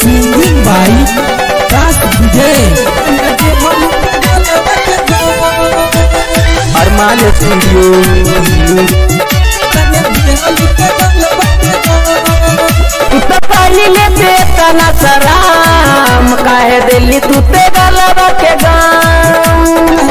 Singing बाई काश बुझे अरमान studio. पहले बेतना सराम काहे दिल्ली तू ते गलबा के गाम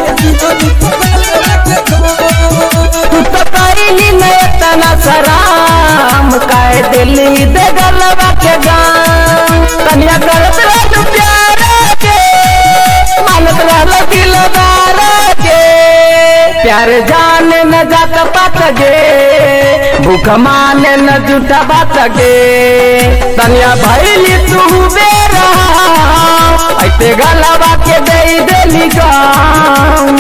तू तो पहली बेतना सराम काहे दिल्ली ते गलबा के गाम कन्या गलत रह प्यार के मानत रह दिलदार के प्यार जाने न जात पात गे भूख माने न झूठा बात गे तनिया भैली तू बेरा ऐते गलबा के दे देली गाम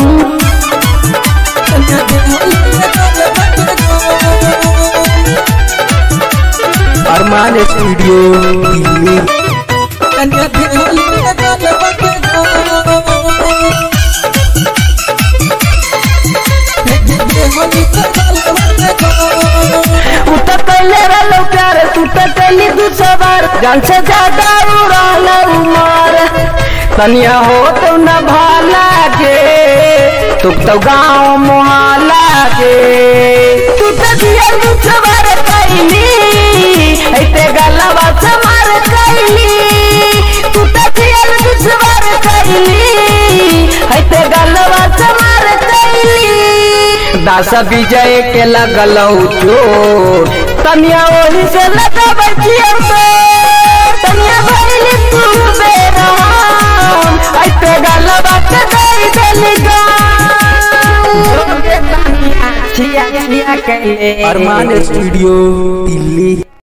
अरमान स्टूडियो दिल्ली। प्यार तू तो कैली दूसर जान से ज्यादा उड़ाल उमर तनिया हो तो न भाला के तू तो गाँव मुहाला के तू तो दिया दूसर कैली ऐते गलबा से मार कैली तू तो दिया दूसर कैली ऐते गलबा से मार कैली दास विजय के लगल चोर तनिया वही से लगा बचिया तनिया भइली तू बेराम ऐते गलबा के दे देली गाम अरमान स्टूडियो।